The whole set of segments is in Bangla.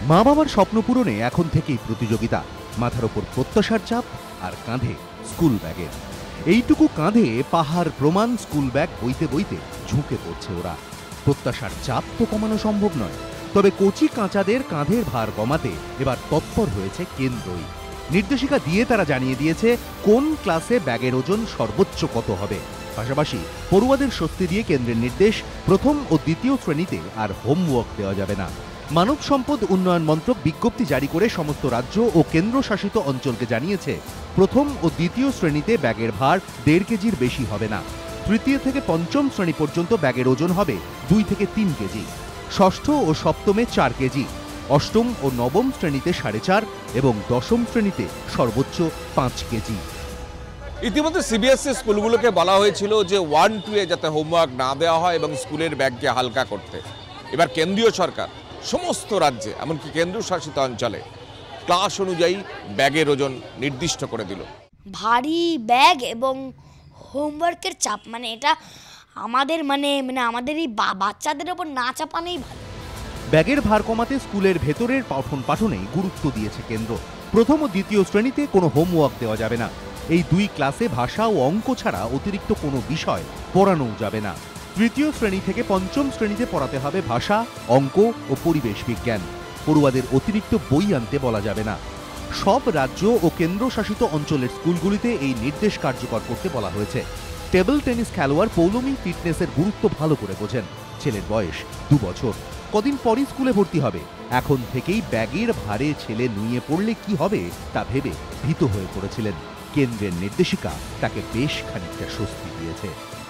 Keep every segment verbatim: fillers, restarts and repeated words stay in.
মা বাবার স্বপ্ন পূরণে এখন থেকেই প্রতিযোগিতা, মাথার ওপর প্রত্যাশার চাপ আর কাঁধে স্কুল ব্যাগের। এইটুকু কাঁধে পাহাড় প্রমাণ স্কুল ব্যাগ বইতে বইতে ঝুঁকে পড়ছে ওরা। প্রত্যাশার চাপ তো কমানো সম্ভব নয়, তবে কচি কাঁচাদের কাঁধের ভার কমাতে এবার তৎপর হয়েছে কেন্দ্রই। নির্দেশিকা দিয়ে তারা জানিয়ে দিয়েছে কোন ক্লাসে ব্যাগের ওজন সর্বোচ্চ কত হবে। পাশাপাশি পড়ুয়াদের স্বস্তি দিয়ে কেন্দ্রের নির্দেশ, প্রথম ও দ্বিতীয় শ্রেণীতে আর হোমওয়ার্ক দেওয়া যাবে না। মানব সম্পদ উন্নয়ন মন্ত্রক বিজ্ঞপ্তি জারি করে সমস্ত রাজ্য ও কেন্দ্রশাসিত অঞ্চলকে জানিয়েছে, প্রথম ও দ্বিতীয় শ্রেণীতে ব্যাগের ভার দেড় কেজির বেশি হবে না। তৃতীয় থেকে পঞ্চম শ্রেণী পর্যন্ত ব্যাগের ওজন হবে দুই থেকে তিন কেজি, ষষ্ঠ ও সপ্তমে চার কেজি, অষ্টম ও নবম শ্রেণীতে সাড়ে চার এবং দশম শ্রেণীতে সর্বোচ্চ পাঁচ কেজি। ইতিমধ্যে সিবিএসই স্কুলগুলোকে বলা হয়েছিল যে ওয়ান টু এ যাতে হোমওয়ার্ক না দেওয়া হয় এবং স্কুলের ব্যাগকে হালকা করতে। এবার কেন্দ্রীয় সরকার সমস্ত রাজ্যে এমনকি কেন্দ্রশাসিত অঞ্চলে ক্লাস অনুযায়ী ব্যাগের ওজন নির্দিষ্ট করে দিল। ভারী ব্যাগ এবং হোমওয়ার্কের চাপ মানে এটা আমাদের মানে মানে আমাদের এই বাচ্চাদের ওপর না চাপানোই ভালো। ব্যাগের ভার কমাতে স্কুলের ভেতরের পঠন পাঠনেই গুরুত্ব দিয়েছে কেন্দ্র। প্রথম ও দ্বিতীয় শ্রেণীতে কোনো হোমওয়ার্ক দেওয়া যাবে না। এই দুই ক্লাসে ভাষা ও অঙ্ক ছাড়া অতিরিক্ত কোনো বিষয় পড়ানোও যাবে না। তৃতীয় শ্রেণী থেকে পঞ্চম শ্রেণীতে পড়াতে হবে ভাষা, অঙ্ক ও পরিবেশ বিজ্ঞান। পড়ুয়াদের অতিরিক্ত বই আনতে বলা যাবে না। সব রাজ্য ও কেন্দ্রশাসিত অঞ্চলের স্কুলগুলিতে এই নির্দেশ কার্যকর করতে বলা হয়েছে। টেবিল টেনিস খেলোয়াড় পৌলমী ফিটনেসের গুরুত্ব ভালো করে বোঝেন। ছেলের বয়স দু বছর, কদিন পরই স্কুলে ভর্তি হবে। এখন থেকেই ব্যাগের ভারে ছেলে নুয়ে পড়লে কি হবে তা ভেবে ভীত হয়ে পড়েছিলেন। কেন্দ্রের নির্দেশিকা তাকে বেশ খানিকটা স্বস্তি দিয়েছে।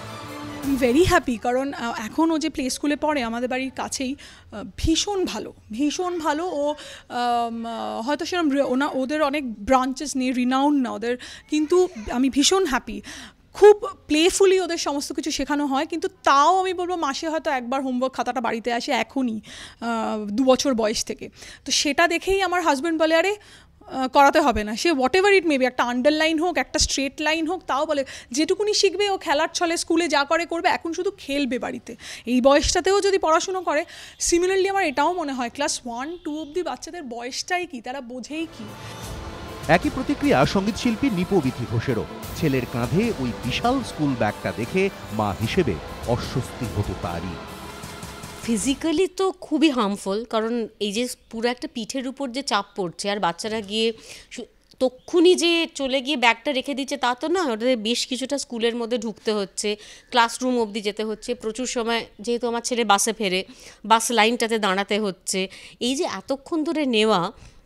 ভেরি হ্যাপি, কারণ এখন ও যে প্লে স্কুলে পড়ে আমাদের বাড়ির কাছেই, ভীষণ ভালো ভীষণ ভালো। ও হয়তো সেরকম ওনা ওদের অনেক ব্রাঞ্চেস নেই, রিনাউন্ড না ওদের, কিন্তু আমি ভীষণ হ্যাপি। খুব প্লেফুলি ওদের সমস্ত কিছু শেখানো হয়, কিন্তু তাও আমি বলবো মাসে হয়তো একবার হোমওয়ার্ক খাতাটা বাড়িতে আসে এখনই দু বছর বয়স থেকে। তো সেটা দেখেই আমার হাজব্যান্ড বলে, আরে করাতে হবে না, সে হোয়াট এভার ইট মেবি, একটা আন্ডারলাইন হোক, একটা স্ট্রেট লাইন হোক, তাও বলে যেটুকুনি শিখবে ও খেলার ছলে স্কুলে যা করে করবে, এখন শুধু খেলবে বাড়িতে। এই বয়সটাতেও যদি পড়াশুনো করে, সিমিলারলি আমার এটাও মনে হয় ক্লাস ওয়ান টু অব্দি বাচ্চাদের বয়সটাই কি, তারা বোঝেই কি। একই প্রতিক্রিয়া সঙ্গীত শিল্পী নিপবিথি ঘোষেরও। ছেলের কাঁধে ওই বিশাল স্কুল ব্যাগটা দেখে মা হিসেবে অস্বস্তি হতো তারই। ফিজিক্যালি তো খুবই হার্মফুল, কারণ এই যে পুরো একটা পিঠের উপর যে চাপ পড়ছে, আর বাচ্চারা গিয়ে তক্ষুনি যে চলে গিয়ে ব্যাগটা রেখে দিচ্ছে তা তো না, ওদের বেশ কিছুটা স্কুলের মধ্যে ঢুকতে হচ্ছে, ক্লাসরুম অবধি যেতে হচ্ছে, প্রচুর সময় যেহেতু আমার ছেলে বাসে ফেরে বাস লাইনটাতে দাঁড়াতে হচ্ছে, এই যে এতক্ষণ ধরে নেওয়া,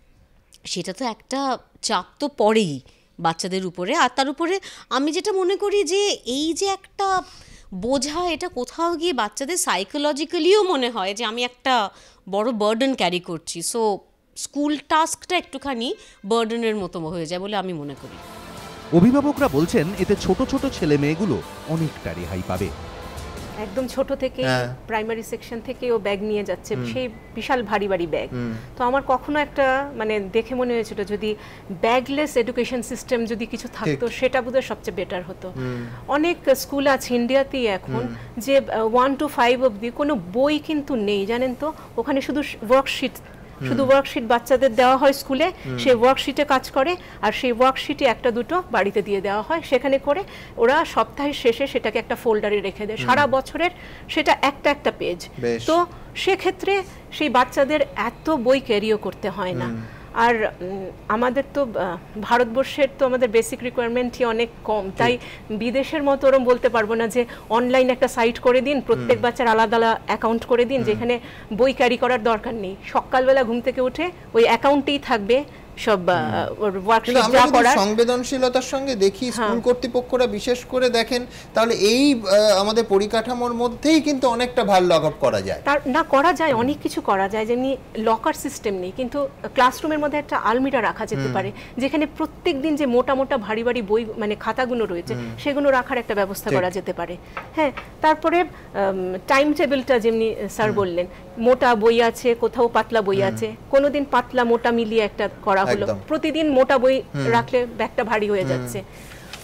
সেটা তো একটা চাপ তো পড়েই বাচ্চাদের উপরে। আর তার উপরে আমি যেটা মনে করি যে এই যে একটা বোঝা, এটা কোথাও গিয়ে বাচ্চাদের সাইকোলজিক্যালিও মনে হয় যে আমি একটা বড় বার্ডেন ক্যারি করছি। সো স্কুল টাস্কটা একটুখানি বার্ডেনের মতো হয়ে যায় বলে আমি মনে করি। অভিভাবকরা বলছেন এতে ছোট ছোট ছেলে মেয়েগুলো অনেকটা রেহাই পাবে। একদম ছোট থেকে প্রাইমারি সেকশন থেকে ও ব্যাগ নিয়ে যাচ্ছে, সেই বিশাল ভারী ভারী ব্যাগ। তো আমার কখনো একটা মানে দেখে মনে হয়েছিল যদি ব্যাগলেস এডুকেশন সিস্টেম যদি কিছু থাকতো, সেটা বোধহয় সবচেয়ে বেটার হতো। অনেক স্কুল আছে ইন্ডিয়াতেই এখন যে ওয়ান টু ফাইভ অব্দি কোনো বই কিন্তু নেই, জানেন তো, ওখানে শুধু ওয়ার্কশিট শুধু ওয়ার্কশিট বাচ্চাদের দেওয়া হয় স্কুলে, সেই ওয়ার্কশিটে কাজ করে, আর সেই ওয়ার্কশিটে একটা দুটো বাড়িতে দিয়ে দেওয়া হয়, সেখানে করে ওরা সপ্তাহের শেষে সেটাকে একটা ফোল্ডারে রেখে দেয়, সারা বছরের সেটা একটা একটা পেজ। তো সেক্ষেত্রে সেই বাচ্চাদের এত বই ক্যারিও করতে হয় না। আর আমাদের তো ভারতবর্ষের তো আমাদের বেসিক রিকোয়ারমেন্টই অনেক কম, তাই বিদেশের মতো ওরম বলতে পারবো না যে অনলাইন একটা সাইট করে দিন, প্রত্যেক বাচ্চার আলাদা আলাদা অ্যাকাউন্ট করে দিন, যেখানে বই ক্যারি করার দরকার নেই। সকালবেলা ঘুম থেকে উঠে ওই অ্যাকাউন্টেই থাকবে সব ওয়ার্কশিট যা করার। সংবেদনশীলতার সঙ্গে দেখি স্কুল কর্তৃপক্ষরা বিশেষ করে দেখেন, তাহলে এই আমাদের পরিকাঠামোর মধ্যেই কিন্তু অনেকটা ভালো লক আপ করা যায়। তার না করা যায়, অনেক কিছু করা যায়, যেমনি লকার সিস্টেম নেই, কিন্তু ক্লাসরুমের মধ্যে একটা আলমিরা রাখা যেতে পারে, যেখানে প্রত্যেক দিন যে মোটা মোটা ভারী ভারী বই মানে খাতাগুলো রয়েছে সেগুলো রাখার একটা ব্যবস্থা করা যেতে পারে। হ্যাঁ, তারপরে টাইম টেবিলটা যেমনি স্যার বললেন, মোটা বই আছে, কোথাও পাতলা বই আছে, কোনোদিন পাতলা মোটা মিলিয়ে একটা করা হলো, প্রতিদিন মোটা বই রাখলে ব্যাগটা ভারী হয়ে যাচ্ছে।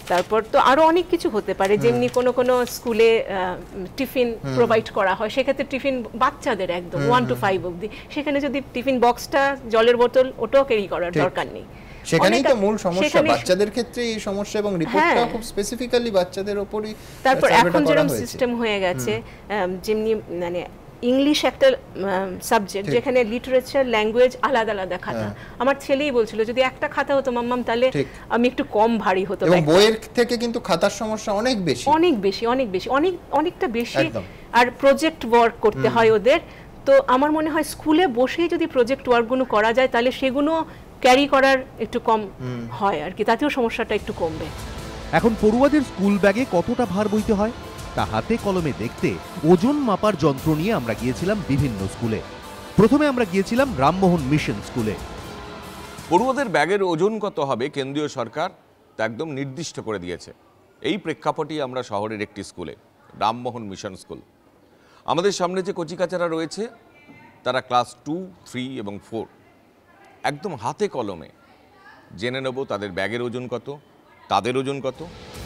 তারপর তো আরো অনেক কিছু হতে পারে, যেমনি কোনো কোনো স্কুলে টিফিন প্রোভাইড করা হয়, সেক্ষেত্রে টিফিন বাচ্চাদের একদম ওয়ান টু ফাইভ অবধি, সেখানে যদি টিফিন বক্সটা, জলের বোতল ওটাও ক্যারি করার দরকার নেই। সেখানেই তো মূল সমস্যা, বাচ্চাদের ক্ষেত্রে এই সমস্যা, এবং রিপোর্টটা খুব স্পেসিফিক্যালি বাচ্চাদের উপরই। তারপর এখন যেরকম সিস্টেম হয়ে গেছে, যেমনি মানে ইংলিশ একটা সাবজেক্ট যেখানে লিটারেচার ল্যাঙ্গুয়েজ আলাদা আলাদা খাতা, আমার ছেলেই বলছিল যদি একটা খাতা হতো মাম্মাম তাহলে আমি একটু কম ভারী হতো। এবং বইয়ের থেকে কিন্তু খাতার সমস্যা অনেক বেশি অনেক বেশি অনেক বেশি অনেক অনেকটা বেশি, আর প্রজেক্ট ওয়ার্ক করতে হয় ওদের। তো আমার মনে হয় স্কুলে বসেই যদি প্রজেক্ট ওয়ার্কগুলো করা যায় তাহলে সেগুলো ক্যারি করার একটু কম হয় আর কি, তাতেও সমস্যাটা একটু কমবে। এখন পড়ুয়াদের স্কুল ব্যাগে কতটা ভার বইতে হয় তা হাতে কলমে দেখতে ওজন মাপার যন্ত্র নিয়ে আমরা গিয়েছিলাম বিভিন্ন স্কুলে। প্রথমে আমরা গিয়েছিলাম রামমোহন মিশন স্কুলে। পড়ুয়াদের ব্যাগের ওজন কত হবে কেন্দ্রীয় সরকার তা একদম নির্দিষ্ট করে দিয়েছে। এই প্রেক্ষাপটই আমরা শহরের একটি স্কুলে, রামমোহন মিশন স্কুল। আমাদের সামনে যে কচিকাচারা রয়েছে তারা ক্লাস টু, থ্রি এবং ফোর। একদম হাতে কলমে জেনে নেব তাদের ব্যাগের ওজন কত, তাদের ওজন কত।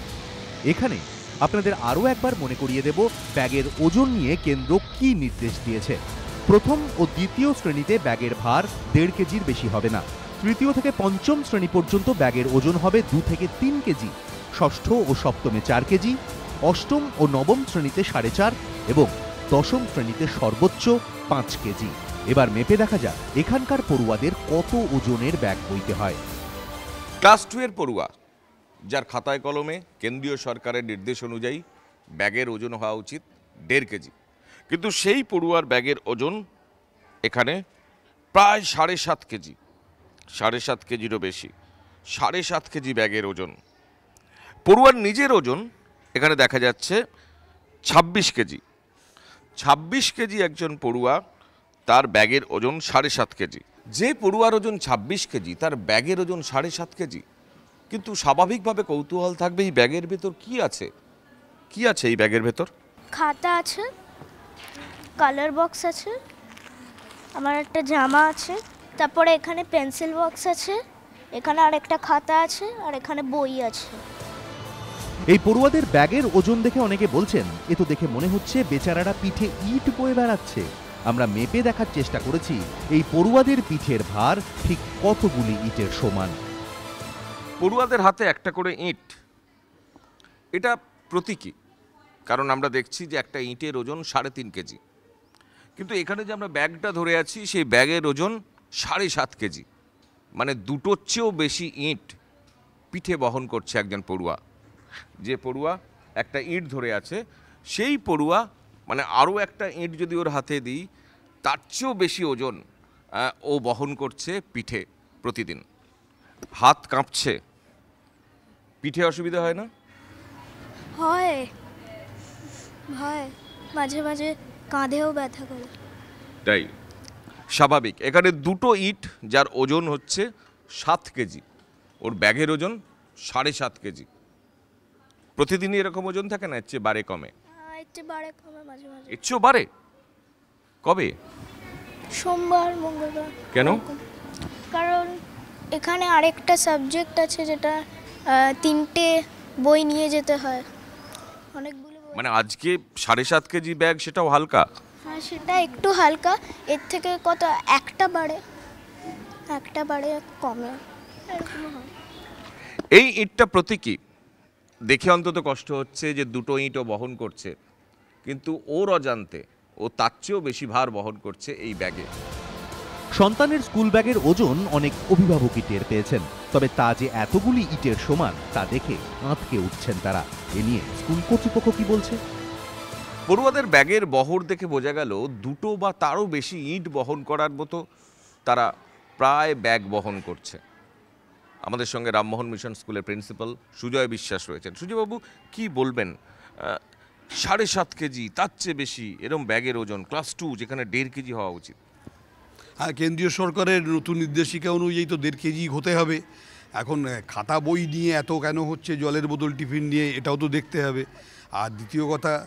এখানে আপনাদের আরও একবার মনে করিয়ে দেব ব্যাগের ওজন নিয়ে কেন্দ্র কি নির্দেশ দিয়েছে। প্রথম ও দ্বিতীয় শ্রেণীতে ব্যাগের ভার দেড় কেজির বেশি হবে না। তৃতীয় থেকে পঞ্চম শ্রেণী পর্যন্ত ব্যাগের ওজন হবে দু থেকে তিন কেজি। ষষ্ঠ ও সপ্তমে চার কেজি, অষ্টম ও নবম শ্রেণীতে সাড়ে চার এবং দশম শ্রেণীতে সর্বোচ্চ পাঁচ কেজি। এবার মেপে দেখা যাক এখানকার পড়ুয়াদের কত ওজনের ব্যাগ বইতে হয়। ক্লাস টু এর পড়ুয়া যার খাতায় কলমে কেন্দ্রীয় সরকারের নির্দেশ অনুযায়ী ব্যাগের ওজন হওয়া উচিত দেড় কেজি, কিন্তু সেই পড়ুয়ার ব্যাগের ওজন এখানে প্রায় সাড়ে সাত কেজি, সাড়ে সাত কেজিরও বেশি, সাড়ে সাত কেজি ব্যাগের ওজন। পড়ুয়ার নিজের ওজন এখানে দেখা যাচ্ছে ছাব্বিশ কেজি। ছাব্বিশ কেজি একজন পড়ুয়া, তার ব্যাগের ওজন সাড়ে সাত কেজি। যে পড়ুয়ার ওজন ছাব্বিশ কেজি তার ব্যাগের ওজন সাড়ে সাত কেজি, কিন্তু স্বাভাবিকভাবে কৌতূহল থাকবে এই ব্যাগের ভেতর কি আছে। কি আছে এই ব্যাগের ভেতর? খাতা আছে, কালার বক্স আছে, আমার একটা জামা আছে, তারপরে এখানে পেন্সিল বক্স আছে, এখানে আরেকটা খাতা আছে, আর এখানে বই আছে। এই পড়ুয়াদের ব্যাগের ওজন দেখে অনেকে বলছেন এ তো দেখে মনে হচ্ছে বেচারারা পিঠে ইট বয়ে বেড়াচ্ছে। আমরা মেপে দেখার চেষ্টা করেছি এই পড়ুয়াদের পিঠের ভার ঠিক কতগুলি ইটের সমান। পড়ুয়াদের হাতে একটা করে ইট, এটা প্রতীকী, কারণ আমরা দেখছি যে একটা ইটের ওজন সাড়ে তিন কেজি, কিন্তু এখানে যে আমরা ব্যাগটা ধরে আছি সেই ব্যাগের ওজন সাড়ে সাত কেজি, মানে দুটোর চেয়েও বেশি ইট পিঠে বহন করছে একজন পড়ুয়া। যে পড়ুয়া একটা ইট ধরে আছে সেই পড়ুয়া মানে আরও একটা ইট যদি ওর হাতে দিই তার চেয়েও বেশি ওজন ও বহন করছে পিঠে প্রতিদিন। হাত কাঁপছে, পিঠে অসুবিধা হয় না? হয় হয় মাঝে মাঝে কাঁধেও ব্যথা করে। তাই স্বাভাবিক। এখানে দুটো ইট যার ওজন হচ্ছে সাত কেজি, ওর ব্যাগের ওজন সাড়ে সাত কেজি। প্রতিদিনই এরকম ওজন থাকে না, এর চেয়ে বাড়ে কমে? একটু বাড়ে কমে মাঝে মাঝে। এর চেয়েও বাড়ে? কবে? সোমবার, মঙ্গলবার। কেন? কারণ এখানে আরেকটা সাবজেক্ট আছে যেটা তিনটে বই নিয়ে যেতে হয়, অনেকগুলো। মানে আজকে সাড়ে সাত কেজি ব্যাগ, সেটাও হালকা? হ্যাঁ, সেটা একটু হালকা, এর থেকে কত একটা বাড়ে, একটা বাড়ে কমে, এরকম হয়। এই ইটটা প্রতীকী, দেখে অন্তত কষ্ট হচ্ছে যে দুটো ইটও বহন করছে, কিন্তু ওর অজান্তে ও তার চেয়েও বেশি ভার বহন করছে এই ব্যাগে। সন্তানের স্কুল ব্যাগের ওজন অনেক অভিভাবকই টের পেয়েছেন, তবে তা যে এতগুলি ইটের সমান তা দেখে আঁতকে উঠছেন তারা। এ নিয়ে স্কুল কর্তৃপক্ষ কি বলছে? পড়ুয়াদের ব্যাগের বহর দেখে বোঝা গেল দুটো বা তারও বেশি ইট বহন করার মতো তারা প্রায় ব্যাগ বহন করছে। আমাদের সঙ্গে রামমোহন মিশন স্কুলের প্রিন্সিপাল সুজয় বিশ্বাস রয়েছেন। সুজয়বাবু, কি বলবেন? সাড়ে সাত কেজি, তার চেয়ে বেশি এরম ব্যাগের ওজন, ক্লাস টু যেখানে দেড় কেজি হওয়া উচিত। হ্যাঁ, কেন্দ্রীয় সরকারের নতুন নির্দেশিকা অনুযায়ী তো দেড় কেজি হতে হবে। এখন খাতা বই নিয়ে এত কেন হচ্ছে, জলের বোতল টিফিন নিয়ে, এটাও তো দেখতে হবে। আর দ্বিতীয় কথা,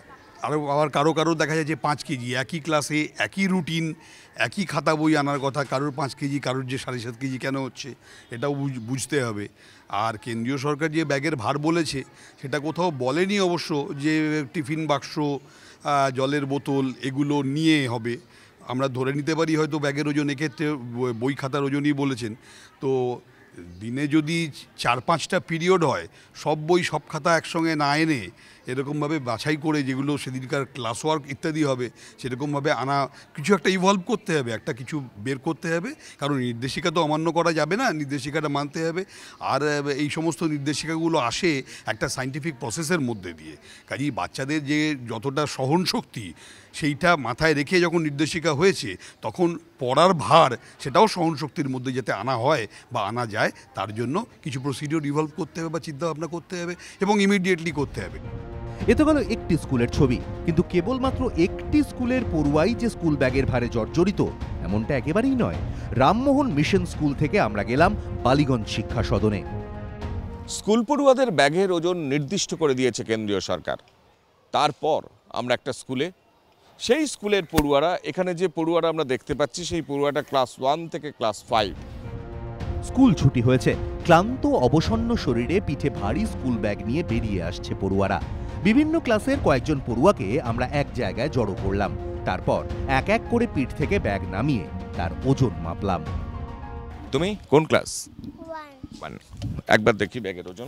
আরও আবার কারো কারো দেখা যায় যে পাঁচ কেজি, একই ক্লাসে একই রুটিন, একই খাতা বই আনার কথা, কারোর পাঁচ কেজি, কারোর যে সাড়ে সাত কেজি কেন হচ্ছে এটাও বুঝতে হবে। আর কেন্দ্রীয় সরকার যে ব্যাগের ভার বলেছে সেটা কোথাও বলেনি অবশ্য যে টিফিন বাক্স, জলের বোতল এগুলো নিয়ে হবে। আমরা ধরে নিতে পারি হয়তো ব্যাগের ওজন, এক্ষেত্রে বই খাতার ওজনই বলেছেন। তো দিনে যদি চার পাঁচটা পিরিয়ড হয়, সব বই সব খাতা একসঙ্গে না এনে এরকমভাবে বাছাই করে যেগুলো সেদিনকার ক্লাস ওয়ার্ক ইত্যাদি হবে সেরকমভাবে আনা, কিছু একটা ইভলভ করতে হবে, একটা কিছু বের করতে হবে। কারণ নির্দেশিকা তো অমান্য করা যাবে না, নির্দেশিকাটা মানতে হবে। আর এই সমস্ত নির্দেশিকাগুলো আসে একটা সায়েন্টিফিক প্রসেসের মধ্যে দিয়ে। কাজেই বাচ্চাদের যে যতটা সহনশক্তি সেইটা মাথায় রেখে যখন নির্দেশিকা হয়েছে, তখন পড়ার ভার সেটাও সহনশক্তির মধ্যে যাতে আনা হয় বা আনা যায়, তার জন্য কিছু প্রসিডিওর ইভলভ করতে হবে বা চিন্তাভাবনা করতে হবে এবং ইমিডিয়েটলি করতে হবে। এ তো গেল একটি স্কুলের ছবি, কিন্তু কেবলমাত্র একটি স্কুলের পড়ুয়াই যে স্কুল ব্যাগের ভারে জর্জরিত এমনটা একেবারেই নয়। রামমোহন মিশন স্কুল থেকে আমরা গেলাম বালিগঞ্জ শিক্ষা সদনে। স্কুল পড়ুয়াদের ব্যাগের ওজন নির্দিষ্ট করে দিয়েছে কেন্দ্রীয় সরকার। তারপর আমরা একটা স্কুলে, সেই স্কুলের পড়ুয়ারা, এখানে যে পড়ুয়ারা আমরা দেখতে পাচ্ছি সেই পড়ুয়াটা ক্লাস ওয়ান থেকে ক্লাস ফাইভ। স্কুল ছুটি হয়েছে, ক্লান্ত অবসন্ন শরীরে পিঠে ভারী স্কুল ব্যাগ নিয়ে বেরিয়ে আসছে পড়ুয়ারা। বিভিন্ন ক্লাসের কয়েকজন পড়ুয়াকে আমরা এক জায়গায় জড়ো করলাম, তারপর এক এক করে পিঠ থেকে ব্যাগ নামিয়ে তার ওজন মাপলাম। তুমি কোন ক্লাস? ওয়ান। একবার দেখি ব্যাগের ওজন,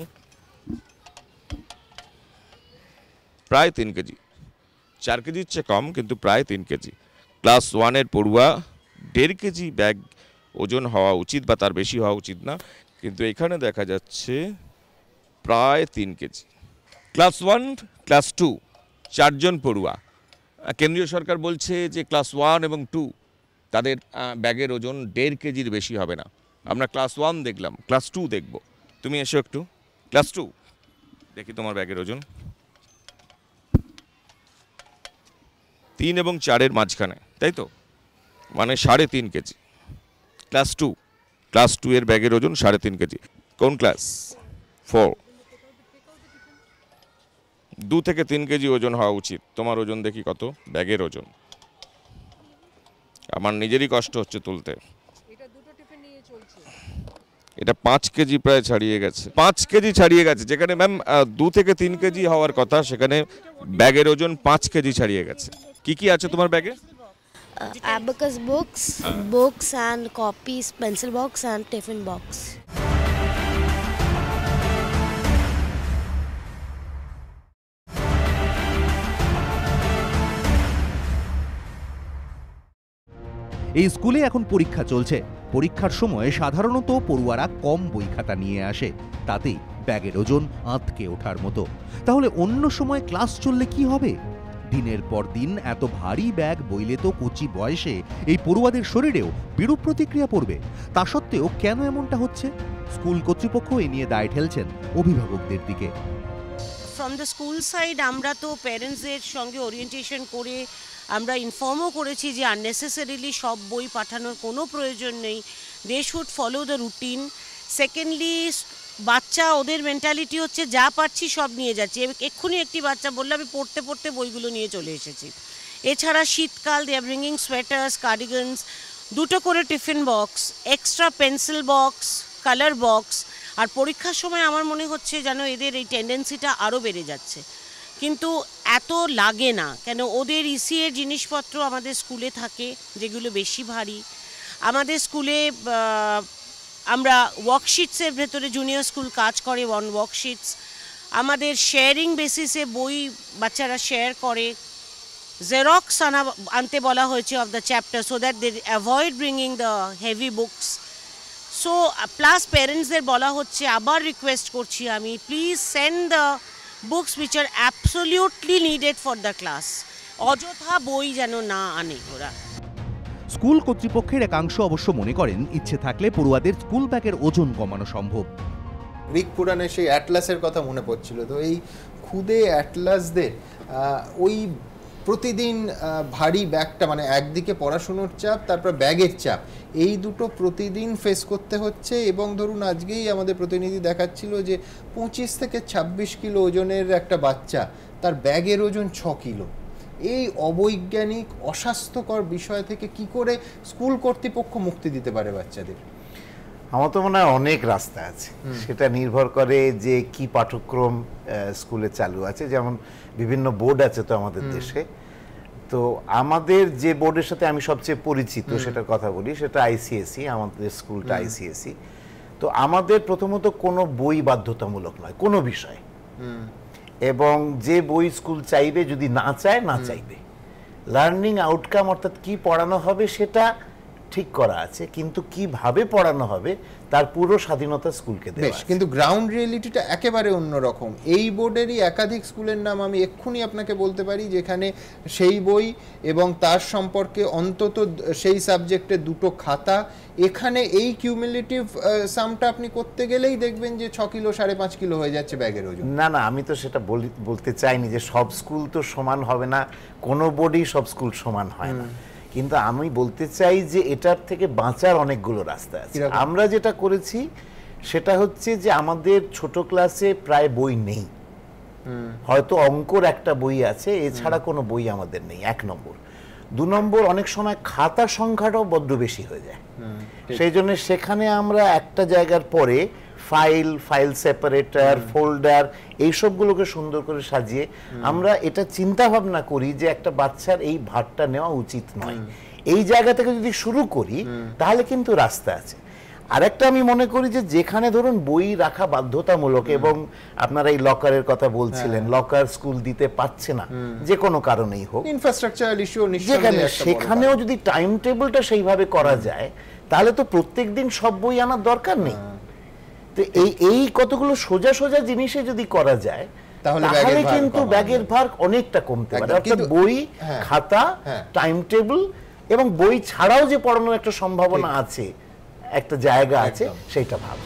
প্রায় তিন কেজি, চার কেজির চেয়ে কম কিন্তু প্রায় তিন কেজি। ক্লাস ওয়ানের পড়ুয়া দেড় কেজি ব্যাগ ওজন হওয়া উচিত বা তার বেশি হওয়া উচিত না, কিন্তু এখানে দেখা যাচ্ছে প্রায় তিন কেজি। ক্লাস ওয়ান, ক্লাস টু চারজন পড়ুয়া। কেন্দ্রীয় সরকার বলছে যে ক্লাস ওয়ান এবং টু তাদের ব্যাগের ওজন দেড় কেজির বেশি হবে না। আমরা ক্লাস ওয়ান দেখলাম, ক্লাস টু দেখব। তুমি এসো একটু, ক্লাস টু দেখি তোমার ব্যাগের ওজন। তিন এবং চারের মাঝখানে, তাই তো, মানে সাড়ে তিন কেজি। ক্লাস টু, ক্লাস টু এর ব্যাগের ওজন সাড়ে তিন কেজি। কোন ক্লাস? ফোর। দু থেকে তিন কেজি ওজন হওয়া উচিত। তোমার ওজন দেখি কত ব্যাগের ওজন? আমার নিজেরই কষ্ট হচ্ছে তুলতে। এটা পাঁচ কেজি প্রায় ছাড়িয়ে গেছে, পাঁচ কেজি ছাড়িয়ে গেছে। যেখানে ম্যাম দু থেকে তিন কেজি হওয়ার কথা, সেখানে ব্যাগের ওজন পাঁচ কেজি ছাড়িয়ে গেছে। কি কি আছে তোমার ব্যাগে? Uh, abacus books, uh. books and copies, pencil box and tiffin box. এই স্কুলে এখন পরীক্ষা চলছে। পরীক্ষার সময় সাধারণত পড়ুয়ারা কম বই খাতা নিয়ে আসে, তাতেই ব্যাগের ওজন আঁতকে ওঠার মতো। তাহলে অন্য সময় ক্লাস চললে কি হবে? দিনের পর দিন এত ভারী ব্যাগ বইলে তো কচি বয়সে এই পড়ুয়াদের শরীরেও বিরূপ প্রতিক্রিয়া পড়বে। তা সত্ত্বেও কেন এমনটা হচ্ছে? স্কুল কর্তৃপক্ষ এ নিয়ে দায় ঠেলছেন অভিভাবকদের দিকে। ফ্রম দ্য স্কুল সাইড আমরা তো প্যারেন্টসদের সঙ্গে ওরিয়েন্টেশন করে আমরা ইনফর্মও করেছি যে আননেসেসারিলি সব বই পাঠানোর কোনো প্রয়োজন নেই, they should follow the routine. Secondly, বাচ্চা, ওদের মেন্টালিটি হচ্ছে যা পারছি সব নিয়ে যাচ্ছি। এক্ষুনি একটি বাচ্চা বললো আমি পড়তে পড়তে বইগুলো নিয়ে চলে এসেছি। এছাড়া শীতকাল, দে আর ব্রিঙ্গিং সোয়েটার্স, কার্ডিগানস, দুটো করে tiffin box, extra pencil box, colour box. আর পরীক্ষার সময় আমার মনে হচ্ছে যেন এদের এই টেন্ডেন্সিটা আরও বেড়ে যাচ্ছে, কিন্তু এত লাগে না। কেন, ওদের ইসি এর জিনিসপত্র আমাদের স্কুলে থাকে যেগুলো বেশি ভারী। আমাদের স্কুলে আমরা ওয়ার্কশিটসের ভেতরে জুনিয়র স্কুল কাজ করে, ওয়ান ওয়ার্কশিটস। আমাদের শেয়ারিং বেসিসে বই বাচ্চারা শেয়ার করে। জেরক্স আনা আনতে বলা হয়েছে of the chapter, so that they avoid bringing the heavy books. So plus প্যারেন্টসদের বলা হচ্ছে, আবার রিকোয়েস্ট করছি আমি, please send the books which are absolutely needed for the class. অযথা বই যেন না আনে ওরা। স্কুল কর্তৃপক্ষের একাংশ অবশ্য মনে করেন ইচ্ছে থাকলে পড়ুয়াদের স্কুল ব্যাগের ওজন কমানো সম্ভব। গ্রিক পুরাণে সেই অ্যাটলাসের কথা মনে পড়ছিল। তো এই খুদে অ্যাটলাসদের ওই প্রতিদিন ভারী ব্যাগটা, মানে একদিকে পড়াশুনোর চাপ, তারপর ব্যাগের চাপ, এই দুটো প্রতিদিন ফেস করতে হচ্ছে। এবং ধরুন আজকেই আমাদের প্রতিনিধি দেখাচ্ছিল যে পঁচিশ থেকে ছাব্বিশ কিলো ওজনের একটা বাচ্চা, তার ব্যাগের ওজন ছ কিলো। এই অবৈজ্ঞানিক অস্বাস্থ্যকর বিষয় থেকে কি করে স্কুল কর্তৃপক্ষ মুক্তি দিতে পারে বাচ্চাদের? আমার তো মনে হয় অনেক রাস্তা আছে, সেটা নির্ভর করে যে কি পাঠ্যক্রম স্কুলে চালু আছে। যেমন বিভিন্ন বোর্ড আছে তো আমাদের দেশে, তো আমাদের যে বোর্ডের সাথে আমি সবচেয়ে পরিচিত সেটার কথা বলি, সেটা আইসিএসই, আমাদের স্কুলটা আইসিএসই। তো আমাদের প্রথমত কোনো বই বাধ্যতামূলক নয় কোনো বিষয়, এবং যে বই স্কুল চাইবে, যদি না চায় না চাইবে। লার্নিং আউটকাম অর্থাৎ কি পড়ানো হবে সেটা ঠিক করা আছে, কিন্তু কিভাবে পড়ানো হবে তার পুরো স্বাধীনতা স্কুলকে দেওয়া আছে। কিন্তু গ্রাউন্ড রিয়েলিটিটা একেবারে অন্যরকম। এই বোর্ডেরই একাধিক স্কুলের নাম আমি এক্ষুনি আপনাকে বলতে পারি যেখানে সেই বই এবং তার সম্পর্কে অন্তত সেই সাবজেক্টে দুটো খাতা, এখানে এই কিউমুলেটিভ সামটা আপনি করতে গেলেই দেখবেন যে ছ কিলো সাড়ে পাঁচ কিলো হয়ে যাচ্ছে ব্যাগের ওজন। না না, আমি তো সেটা বলতে চাইনি যে সব স্কুল তো সমান হবে না, কোনো বোর্ডেই সব স্কুল সমান হয় না, কিন্তু আমি বলতে চাই যে এটার থেকে বাঁচার অনেকগুলো রাস্তা আছে। আমরা যেটা করেছি সেটা হচ্ছে যে আমাদের ছোট ক্লাসে প্রায় বই নেই, হয়তো অঙ্কর একটা বই আছে, এছাড়া কোনো বই আমাদের নেই, এক নম্বর। দু নম্বর, অনেক সময় খাতা সংখ্যাটাও বড্ড বেশি হয়ে যায়, সেই জন্য সেখানে আমরা একটা জায়গার পরে ফাইল, ফাইল সেপারেটর, ফোল্ডার, এইসবগুলোকে সুন্দর করে সাজিয়ে আমরা এটা চিন্তা ভাবনা করি যে একটা বাচ্চার এই ভারটা নেওয়া উচিত নয়। এই জায়গা থেকে যদি শুরু করি তাহলে কিন্তু রাস্তা আছে। আরেকটা আমি মনে করি যে যেখানে ধরুন বই রাখা বাধ্যতামূলক, এবং আপনারা এই লকারের কথা বলছিলেন, লকার স্কুল দিতে পারছে না যে কোনো কারণেই হোক, ইনফ্রাস্ট্রাকচারাল ইস্যু, যেখানে সেখানেও যদি টাইম টেবিলটা সেইভাবে করা যায় তাহলে তো প্রত্যেক দিন সব বই আনার দরকার নেই। তো এই এই কতগুলো সোজা সোজা জিনিসে যদি করা যায় তাহলে কিন্তু ব্যাগের ভার অনেকটা কমতে পারে। অর্থাৎ বই, খাতা, টাইম টেবিল এবং বই ছাড়াও যে পড়ানোর একটা সম্ভাবনা আছে, একটা জায়গা আছে, সেটা ভাব।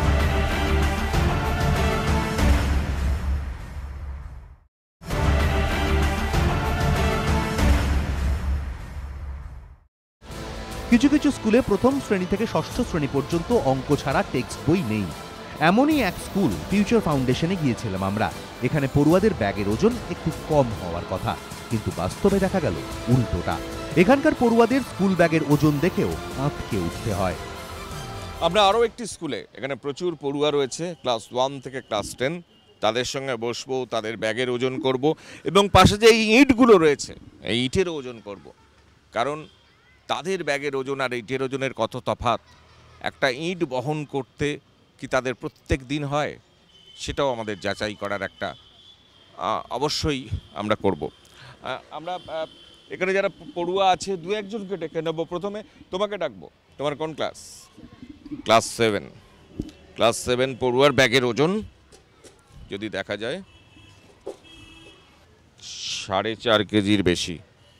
কিছু কিছু স্কুলে প্রথম শ্রেণী থেকে ষষ্ঠ শ্রেণী পর্যন্ত অঙ্ক ছাড়া টেক্সট বই নেই। এমনই এক স্কুল ফিউচার ফাউন্ডেশনে গিয়েছিলাম আমরা। এখানে পড়ুয়াদের ব্যাগের ওজন একটু কম হওয়ার কথা, কিন্তু বাস্তবে দেখা গেল উল্টোটা। এখানকার পড়ুয়াদের স্কুল ব্যাগের ওজন দেখেও আঁতকে উঠতে হয়। আমরা আরও একটি স্কুলে, এখানে প্রচুর পড়ুয়া রয়েছে, ক্লাস ওয়ান থেকে ক্লাস টেন, তাদের সঙ্গে বসবো, তাদের ব্যাগের ওজন করব, এবং পাশে যে এই ইঁটগুলো রয়েছে এই ইটেরও ওজন করব, কারণ তাদের ব্যাগের ওজন আর ইটের ওজনের কত তফাৎ। একটা ইঁট বহন করতে কি তাদের প্রত্যেক দিন হয়, সেটাও আমাদের যাচাই করার একটা অবশ্যই আমরা করব। আমরা এখানে যারা পড়ুয়া আছে দু একজনকে ডেকে নেব। প্রথমে তোমাকে ডাকবো, তোমার কোন ক্লাস? Class seven. ক্লাস সেভেন পড়ুয়ার ব্যাগের ওজন যদি দেখা যায় সাড়ে চার কেজির বেশি,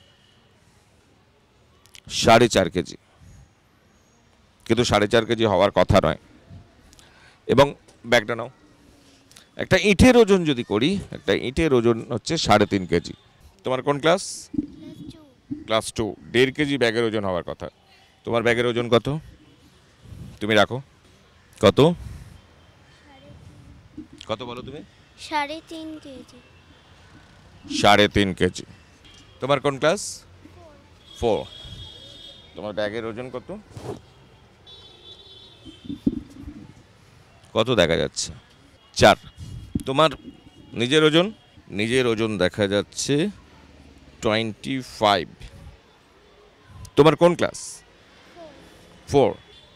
সাড়ে চার কেজি, কিন্তু সাড়ে চার কেজি হওয়ার কথা নয়। এবং ব্যাগটা নাও। একটা ইটের ওজন যদি করি, একটা ইটের ওজন হচ্ছে সাড়ে তিন কেজি। তোমার কোন ক্লাস? Class two. দেড় কেজি ব্যাগের ওজন হওয়ার কথা। তোমার ব্যাগের ওজন কত? তুমি রাখো। কত কত বলো তুমি? সাড়ে তিন কেজি। সাড়ে তিন কেজি। তোমার কোন ক্লাস? ফোর। তোমার ব্যাগের ওজন কত? কত দেখা যাচ্ছে? চার। তোমার নিজের ওজন? নিজের ওজন দেখা যাচ্ছে টোয়েন্টি ফাইভ। তোমার কোন ক্লাস? ফোর।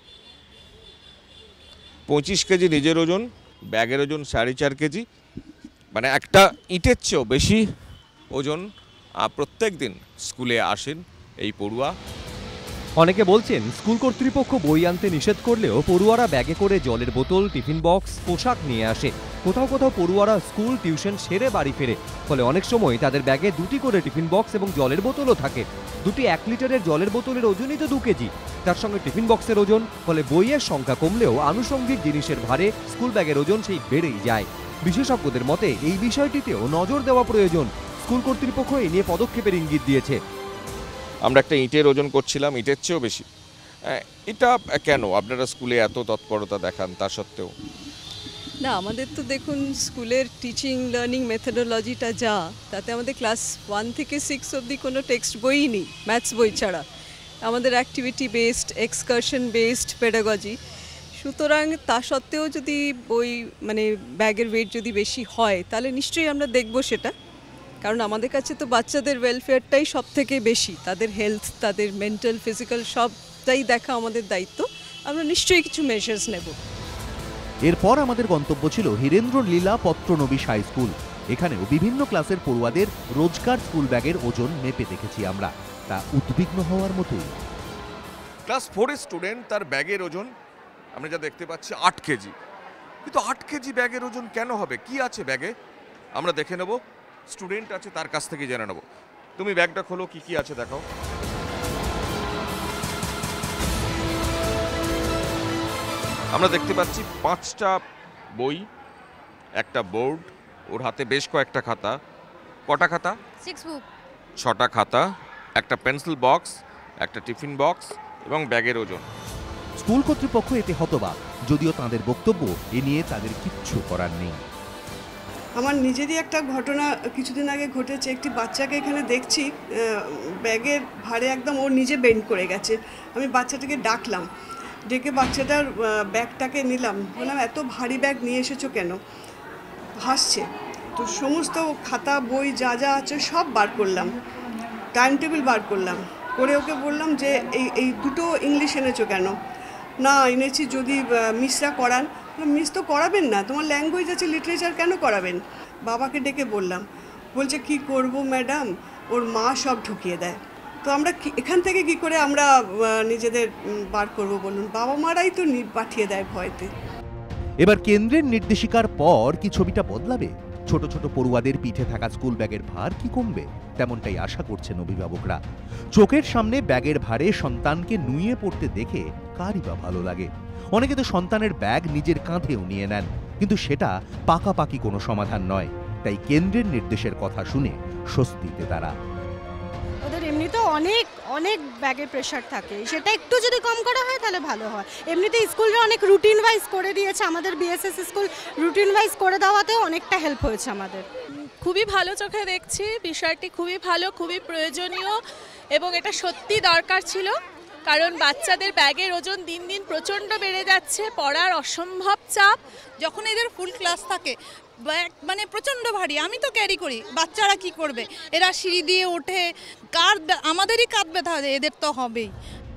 পঁচিশ কেজি নিজের ওজন, ব্যাগের ওজন সাড়ে চার কেজি, মানে একটা ইটের চেয়েও বেশি ওজন প্রত্যেক দিন স্কুলে আসেন এই পড়ুয়া। অনেকে বলছেন স্কুল কর্তৃপক্ষ বই আনতে নিষেধ করলেও পড়ুয়ারা ব্যাগে করে জলের বোতল, টিফিন বক্স, পোশাক নিয়ে আসে। কোথাও কোথাও পড়ুয়ারা স্কুল টিউশন সেরে বাড়ি ফেরে, ফলে অনেক সময় তাদের ব্যাগে দুটি করে টিফিন বক্স এবং জলের বোতলও থাকে। দুটি এক লিটারের জলের বোতলের ওজনই তো দু কেজি, তার সঙ্গে টিফিন বক্সের ওজন, ফলে বইয়ের সংখ্যা কমলেও আনুষঙ্গিক জিনিসের ভারে স্কুল ব্যাগের ওজন সেই বেড়েই যায়। বিশেষজ্ঞদের মতে এই বিষয়টিতেও নজর দেওয়া প্রয়োজন। স্কুল কর্তৃপক্ষ এ নিয়ে পদক্ষেপের ইঙ্গিত দিয়েছে। আমরা একটা ইটের ওজন করছিলাম, ইটের চেয়েও বেশি। এটা কেন আপনারা স্কুলে এত তৎপরতা দেখান তা সত্ত্বেও? না আমাদের তো দেখুন স্কুলের টিচিং লার্নিং মেথোডোলজিটা যা, তাতে আমাদের ক্লাস ওয়ান থেকে সিক্স অবধি কোনো টেক্সট বইই নেই ম্যাথস বই ছাড়া। আমাদের activity based, excursion based pedagogy. সুতরাং তা সত্ত্বেও যদি বই মানে ব্যাগের ওয়েট যদি বেশি হয় তাহলে নিশ্চয়ই আমরা দেখব সেটা, কারণ আমাদের কাছে তো বাচ্চাদের ওয়েলফেয়ারটাই সব থেকে বেশি, তাদের হেলথ, তাদের মেন্টাল, ফিজিক্যাল সবটাই দেখা আমাদের দায়িত্ব। আমরা নিশ্চয়ই কিছু মেজার্স নেব। এরপর আমাদের গন্তব্য ছিল হীরেন্দ্র লীলা পত্রনবীশ হাই স্কুল। এখানেও বিভিন্ন ক্লাসের পড়ুয়াদের রোজকার স্কুল ব্যাগের ওজন মেপে দেখেছি আমরা, তা উদ্বিগ্ন হওয়ার মতোই। ক্লাস ফোরের স্টুডেন্ট, তার ব্যাগের ওজন আমরা যা দেখতে পাচ্ছি আট কেজি। কিন্তু আট কেজি ব্যাগের ওজন কেন হবে, কি আছে ব্যাগে আমরা দেখে নেব। স্টুডেন্ট আছে, তার কাছ থেকে জেনে নেব। তুমি ব্যাগটা খোলো, কি কি আছে দেখাও। আমরা দেখতে পাচ্ছি পাঁচটা বই, একটা বোর্ড, ওর হাতে বেশ কয়েকটা খাতা। কটা খাতা? Six book. ছটা খাতা, একটা পেন্সিল বক্স, একটা টিফিন বক্স এবং ব্যাগের ওজন। স্কুল কর্তৃপক্ষ এতে হতবাক, যদিও তাদের বক্তব্য এ নিয়ে তাদের কিচ্ছু করার নেই। আমার নিজেরই একটা ঘটনা কিছুদিন আগে ঘটেছে। একটি বাচ্চাকে এখানে দেখছি ব্যাগের ভারে একদম ওর নিজে বেন্ড করে গেছে। আমি বাচ্চাটাকে ডাকলাম, ডেকে বাচ্চাটার ব্যাগটাকে নিলাম, বললাম এত ভারী ব্যাগ নিয়ে এসেছো কেন? হাসছে। তো সমস্ত খাতা বই যা যা আছে সব বার করলাম, টাইম টেবিল বার করলাম, করে ওকে বললাম যে এই এই দুটো ইংলিশ এনেছো কেন? না এনেছি যদি মিসরা করান। মিস তো করাবেন না, তোমার ল্যাঙ্গুয়েজ আছে, লিটারেচার কেন করাবেন? বাবাকে ডেকে বললাম, বলছে কি করব ম্যাডাম, ওর মা সব ঢুকিয়ে দেয়। তো আমরা এখান থেকে কি করে আমরা নিজেদের বার করব বলুন? বাবা মারাই তো পাঠিয়ে দেয় ভয়তে। এবার কেন্দ্রের নির্দেশিকার পর কি ছবিটা বদলাবে? ছোট ছোট পড়ুয়াদের পিঠে থাকা স্কুল ব্যাগের ভার কি কমবে? তেমনটাই আশা করছেন অভিভাবকরা। চোখের সামনে ব্যাগের ভারে সন্তানকে নুয়ে পড়তে দেখে কারই বা ভালো লাগে। অনেকে তো সন্তানের ব্যাগ নিজের কাঁধেও নিয়ে নেন, কিন্তু সেটা পাকাপাকি কোনো সমাধান নয়। তাই কেন্দ্রের নির্দেশের কথা শুনে স্বস্তিতে তারা। ওদের এমনিতে অনেক অনেক ব্যাগের প্রেশার থাকে, সেটা একটু যদি কম করা হয় তাহলে ভালো হয়। এমনিতে স্কুলরা অনেক রুটিন ওয়াইজ করে দিয়েছে, আমাদের বিএসএস স্কুল রুটিন ওয়াইজ করে দেওয়াতেও অনেকটা হেল্প হয়েছে আমাদের। খুবই ভালো চোখে দেখছি, বিষয়টি খুবই ভালো, খুবই প্রয়োজনীয় এবং এটা সত্যি দরকার ছিল, কারণ বাচ্চাদের ব্যাগের ওজন দিন দিন প্রচণ্ড বেড়ে যাচ্ছে, পড়ার অসম্ভব চাপ। যখন এদের ফুল ক্লাস থাকে ব্যাগ মানে প্রচণ্ড ভারী, আমি তো ক্যারি করি, বাচ্চারা কি করবে? এরা সিঁড়ি দিয়ে ওঠে, কার আমাদেরই কাঁধ ব্যথা, এদের তো হবেই।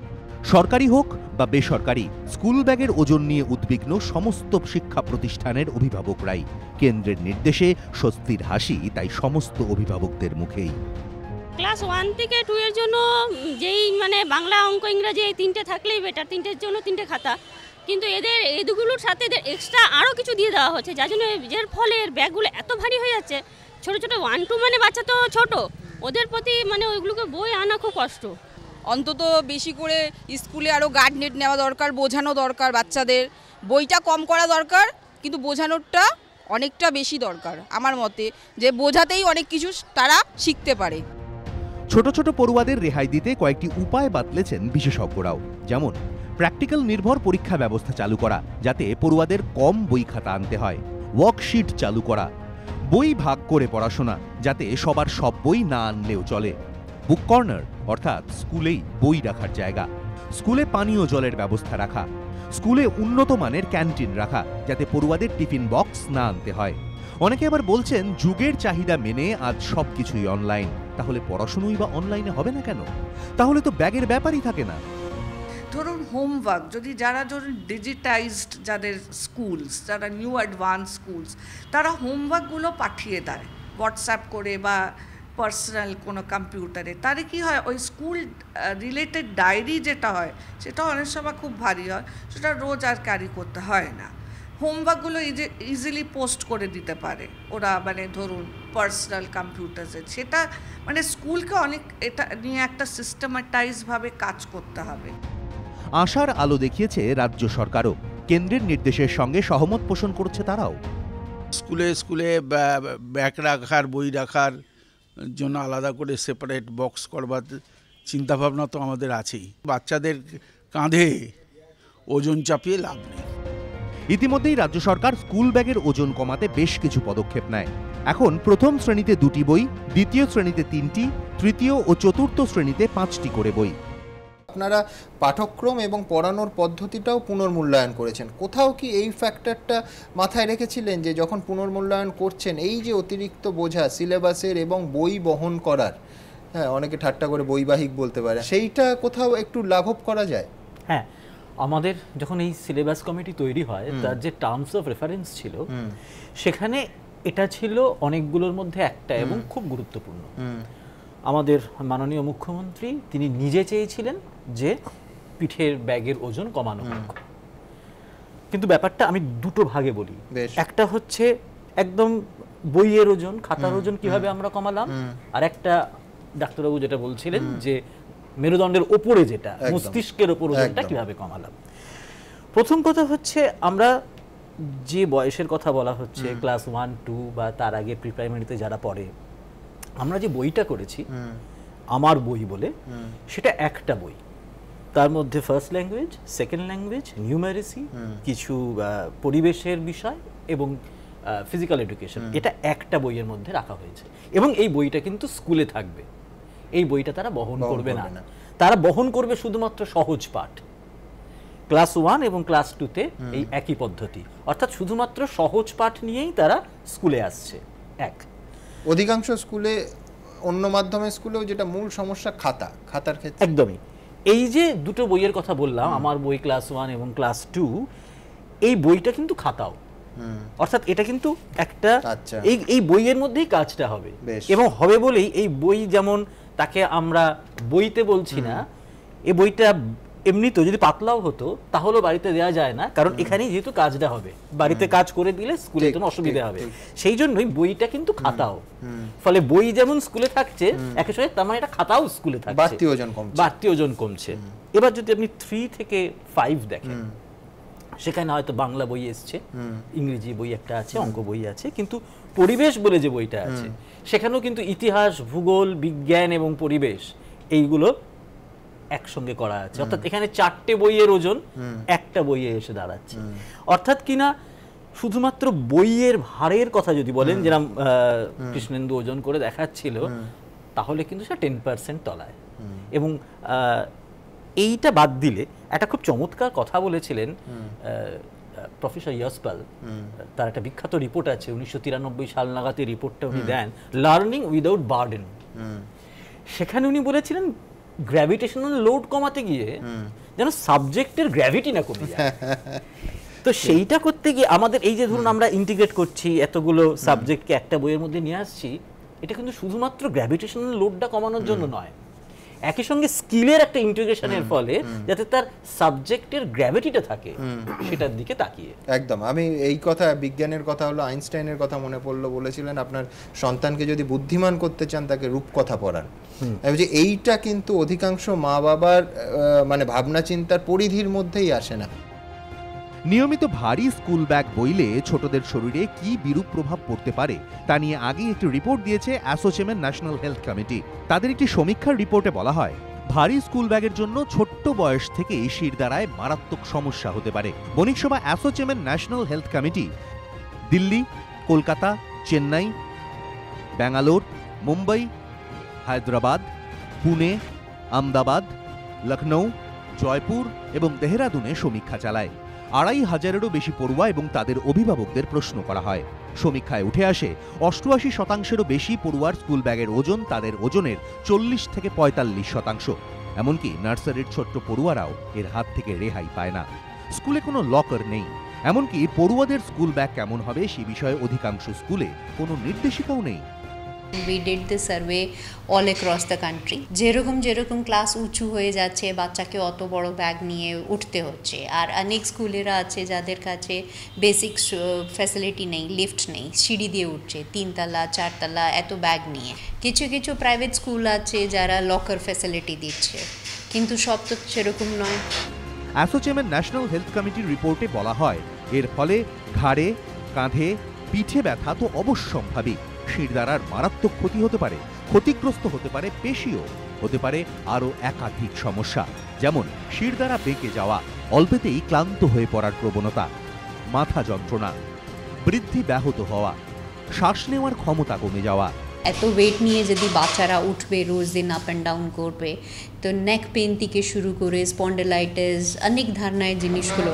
সরকারি হোক বা বেসরকারি, স্কুল ব্যাগের ওজন নিয়ে উদ্বিগ্ন সমস্ত শিক্ষা প্রতিষ্ঠানের অভিভাবকরাই। কেন্দ্রের নির্দেশে স্বস্তির হাসি তাই সমস্ত অভিভাবকদের মুখেই। ক্লাস ওয়ান থেকে টু এর জন্য যেই মানে বাংলা, অঙ্ক, ইংরাজি এই তিনটে থাকলেই বেটার, তিনটের জন্য তিনটে খাতা। কিন্তু এদের এই দুগুলোর সাথে এদের এক্সট্রা আরও কিছু দিয়ে দেওয়া হচ্ছে, যার জন্য এর ফলে এর ব্যাগগুলো এত ভারী হয়ে যাচ্ছে। ছোটো ছোটো ওয়ান টু মানে বাচ্চা তো ছোট, ওদের প্রতি মানে ওইগুলোকে বই আনা খুব কষ্ট। অন্তত বেশি করে স্কুলে আরও গার্ড নেট নেওয়া দরকার, বোঝানো দরকার বাচ্চাদের। বইটা কম করা দরকার, কিন্তু বোঝানোরটা অনেকটা বেশি দরকার আমার মতে, যে বোঝাতেই অনেক কিছু তারা শিখতে পারে। ছোট ছোট পড়ুয়াদের রেহাই দিতে কয়েকটি উপায় বাতলেছেন বিশেষজ্ঞরাও, যেমন প্র্যাকটিক্যাল নির্ভর পরীক্ষা ব্যবস্থা চালু করা, যাতে পড়ুয়াদের কম বই খাতা আনতে হয়, ওয়ার্কশিট চালু করা, বই ভাগ করে পড়াশোনা, যাতে সবার সব বই না আনলেও চলে, বুক কর্নার অর্থাৎ স্কুলেই বই রাখার জায়গা, স্কুলে পানীয় জলের ব্যবস্থা রাখা, স্কুলে উন্নত মানের ক্যান্টিন রাখা, যাতে পড়ুয়াদের টিফিন বক্স না আনতে হয়। অনেকে আবার বলছেন যুগের চাহিদা মেনে আজ সবকিছুই অনলাইন, তাহলে পড়াশোনাই বা অনলাইনে হবে না কেন? তাহলে তো ব্যাগের ব্যাপারই থাকে না। ধরুন হোমওয়ার্ক যদি যারা ধরুন ডিজিটাইজড যাদের স্কুলস, যারা নিউ অ্যাডভান্স স্কুলস, তারা হোমওয়ার্কগুলো পাঠিয়ে দেয় হোয়াটসঅ্যাপ করে বা পার্সোনাল কোনো কম্পিউটারে। তারে কি হয়, ওই স্কুল রিলেটেড ডায়েরি যেটা হয় সেটা অনেক সময় খুব ভারী হয়, সেটা রোজ আর ক্যারি করতে হয় না। হোমওয়ার্কগুলো ইজিলি পোস্ট করে দিতে পারে ওরা, মানে ধরুন পার্সোনাল কম্পিউটারে। সেটা মানে স্কুলকে অনেক এটা নিয়ে একটা সিস্টেমাটাইজভাবে কাজ করতে হবে। আশার আলো দেখিয়েছে রাজ্য সরকারও, কেন্দ্রের নির্দেশের সঙ্গে সহমত পোষণ করছে তারাও। স্কুলে স্কুলে ব্যাগ রাখার, বই রাখার জন্য আলাদা করে সেপারেট বক্স করবার চিন্তাভাবনা তো আমাদের আছেই। বাচ্চাদের কাঁধে ওজন চাপিয়ে লাভ নেই। ইতিমধ্যেই রাজ্য সরকার স্কুল ব্যাগের ওজন কমাতে বেশ কিছু পদক্ষেপ নেয়। এখন প্রথম শ্রেণীতে দুটি বই, দ্বিতীয় শ্রেণীতে তিনটি, তৃতীয় ও চতুর্থ শ্রেণীতে পাঁচটি করে বই। আপনারা পাঠ্যক্রম এবং পড়ানোর পদ্ধতিটাও পুনর্মূল্যায়ন করেছেন, কোথাও কি এই ফ্যাক্টরটা মাথায় রেখেছিলেন যে যখন পুনর্মূল্যায়ন করছেন এই যে অতিরিক্ত বোঝা সিলেবাসের এবং বই বহন করার, হ্যাঁ অনেকে ঠাট্টা করে বইবাহিক বলতে পারে, সেইটা কোথাও একটু লাঘব করা যায়? হ্যাঁ, আমাদের যখন এই সিলেবাস কমিটি তৈরি হয় তার যে টার্মস অফ রেফারেন্স ছিল সেখানে এটা ছিল অনেকগুলোর মধ্যে একটা এবং খুব গুরুত্বপূর্ণ। আমাদের মাননীয় মুখ্যমন্ত্রী তিনি নিজে চেয়েছিলেন যে পিঠের ব্যাগের ওজন কমানো হোক, কিন্তু ব্যাপারটা আমি দুটো ভাগে বলি। একটা হচ্ছে একদম বইয়ের ওজন, খাতার ওজন কিভাবে আমরা কমালাম, আর একটা ডাক্তারবাবু যেটা বলছিলেন যে মেরুদণ্ডের ওপরে যেটা মস্তিষ্কের ওপর ওজনটা কিভাবে কমালাম। প্রথম কথা হচ্ছে আমরা যে বয়সের কথা বলা হচ্ছে ক্লাস ওয়ান টু বা তার আগে প্রি প্রাইমারিতে যারা পড়ে, আমরা যে বইটা করেছি আমার বই বলে, সেটা একটা বই, তার মধ্যে first language, second language, numeracy, কিছু পরিবেশের বিষয় এবং ফিজিক্যাল এডুকেশন, এটা একটা বইয়ের মধ্যে রাখা হয়েছে এবং এই বইটা কিন্তু স্কুলে থাকবে। এই বইটা তারা বহন করবে না, তারা বহন করবে শুধুমাত্র সহজ পাঠ। ক্লাস ওয়ান এবং ক্লাস টুতে এই একই পদ্ধতি, অর্থাৎ শুধুমাত্র সহজ পাঠ নিয়েই তারা স্কুলে আসছে। এক, অধিকাংশ স্কুলে, অন্য মাধ্যমের স্কুলেও যেটা মূল সমস্যা খাতা, খাতার ক্ষেত্রে একদমই এই যে দুটো বইয়ের কথা বললাম, আমার বই ক্লাস ওয়ান এবং ক্লাস টু, এই বইটা কিন্তু খাতাও, অর্থাৎ এটা কিন্তু একটা এই এই বইয়ের মধ্যেই কাজটা হবে এবং হবে বলেই এই বই, যেমন তাকে আমরা বইতে বলছি না, এই বইটা এমনিতেও যদি পাতলাও হতো তাহলেও বাড়িতে দেওয়া যায় না, কারণ এখানেই যেহেতু কাজটা হবে, বাড়িতে কাজ করে দিলে স্কুলে কোনো অসুবিধা হবে, সেই জন্যই বইটা কিন্তু খাতাও। ফলে বই যেমন স্কুলে থাকছে একই সঙ্গে তার মানে এটা খাতাও স্কুলে থাকছে, বাড়তি ওজন কমছে, বাড়তি ওজন কমছে। এবার যদি আপনি থ্রি থেকে ফাইভ দেখেন, সেখানে হয়তো বাংলা বই এসছে, ইংরেজি বই একটা আছে, অঙ্ক বই আছে, কিন্তু পরিবেশ বলে যে বইটা আছে সেখানেও কিন্তু ইতিহাস, ভূগোল, বিজ্ঞান এবং পরিবেশ এইগুলো একসঙ্গে করা আছে, অর্থাৎ এখানে চারটে বইয়ের ওজন একটা বইয়ে এসে দাঁড়াচ্ছে। অর্থাৎ কিনা শুধুমাত্র বইয়ের ভারের কথা যদি বলেন, যেরকম কৃষ্ণেন্দু ওজন করে দেখাচ্ছিল, তাহলে কিন্তু সেটা টেন পার্সেন্ট তলায়। এবং এইটা বাদ দিলে একটা খুব চমৎকার কথা বলেছিলেন প্রফেসর ইয়াসপাল, তার একটা বিখ্যাত রিপোর্ট আছে, উনিশশো তিরানব্বই সাল নাগাদ এই রিপোর্টটা উনি দেন, লার্নিং উইদাউট বার্ডেন। সেখানে উনি বলেছিলেন গ্র্যাভিটেশনাল লোড কমাতে গিয়ে যেন সাবজেক্টের গ্র্যাভিটি না কমে যায়। তো সেইটা করতে গিয়ে আমাদের এই যে ধরুন আমরা ইন্টিগ্রেট করছি, এতগুলো সাবজেক্টকে একটা বইয়ের মধ্যে নিয়ে আসছি, এটা কিন্তু শুধুমাত্র গ্র্যাভিটেশনাল লোডটা কমানোর জন্য নয়, একই সঙ্গে স্কিলের একটা ইন্টিগ্রেশনের ফলে যাতে তার সাবজেক্টের গ্র্যাভিটিটা থাকে সেটার দিকে তাকিয়ে। একদম, আমি এই কথা, বিজ্ঞানের কথা হলো, আইনস্টাইনের কথা মনে পড়লো, বলেছিলেন আপনার সন্তানকে যদি বুদ্ধিমান করতে চান তাকে রূপকথা পড়ান। যে এইটা কিন্তু অধিকাংশ মা বাবার মানে ভাবনা চিন্তার পরিধির মধ্যেই আসে না। নিয়মিত ভারী স্কুল ব্যাগ বইলে ছোটদের শরীরে কি বিরূপ প্রভাব পড়তে পারে তা নিয়ে আগেই একটি রিপোর্ট দিয়েছে অ্যাসোচেমের ন্যাশনাল হেলথ কমিটি। তাদের একটি সমীক্ষার রিপোর্টে বলা হয়, ভারী স্কুল ব্যাগের জন্য ছোট্ট বয়স থেকেই শিরদাঁড়ায় মারাত্মক সমস্যা হতে পারে। বণিক সভা অ্যাসোচেমের national health committee Delhi, Kolkata, Chennai, Bangalore, Mumbai, Hyderabad, Pune, Ahmedabad, Lucknow, Jaipur এবং দেহরাদুনে সমীক্ষা চালায়। আড়াই হাজারেরও বেশি পড়ুয়া এবং তাদের অভিভাবকদের প্রশ্ন করা হয়। সমীক্ষায় উঠে আসে অষ্টআশি শতাংশেরও বেশি পড়ুয়ার স্কুল ব্যাগের ওজন তাদের ওজনের চল্লিশ থেকে পঁয়তাল্লিশ শতাংশ। এমনকি নার্সারির ছোট্ট পড়ুয়ারাও এর হাত থেকে রেহাই পায় না। স্কুলে কোনো লকার নেই, এমনকি পড়ুয়াদের স্কুল ব্যাগ কেমন হবে সে বিষয়ে অধিকাংশ স্কুলে কোনো নির্দেশিকাও নেই। We did the survey all across the country. যেরকম যেরকম ক্লাস উঁচু হয়ে যাচ্ছে বাচ্চাকে অত বড় ব্যাগ নিয়ে উঠতে হচ্ছে, আর অনেক স্কুলেরা আছে যাদের কাছে বেসিক ফ্যাসিলিটি নেই, লিফট নেই, সিঁড়ি দিয়ে উঠছে তিনতলা চারতলা এত ব্যাগ নিয়ে। কিছু কিছু প্রাইভেট স্কুল আছে যারা লকার ফ্যাসিলিটি দিচ্ছে, কিন্তু সব তো সেরকম নয়। অ্যাসোচেমের ন্যাশনাল হেলথ কমিটির রিপোর্টে বলা হয়, এর ফলে ঘাড়ে, কাঁধে, পিঠে ব্যথা তো অবশ্যম্ভাবী, শিরদাঁড়ার মারাত্মক ক্ষতি হতে পারে, ক্ষতিগ্রস্ত হতে পারে পেশিও, হতে পারে আরও একাধিক সমস্যা, যেমন শিরদাঁড়া বেঁকে যাওয়া, অল্পেতেই ক্লান্ত হয়ে পড়ার প্রবণতা। মাথা যন্ত্রণা, বৃদ্ধি ব্যাহত হওয়া, শ্বাস নেওয়ার ক্ষমতা কমে যাওয়া। এত ওয়েট নিয়ে যদি বাচ্চারা উঠবে, রোজ দিন আপ অ্যান্ড ডাউন করবে, তো নেক পেন থেকে শুরু করে স্পন্ডেলাইটিস, অনেক ধরনের জিনিসগুলো।